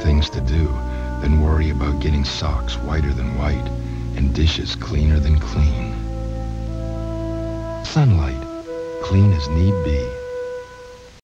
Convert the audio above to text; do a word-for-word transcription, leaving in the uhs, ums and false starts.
things to do than worry about getting socks whiter than white and dishes cleaner than clean. Sunlight, clean as need be.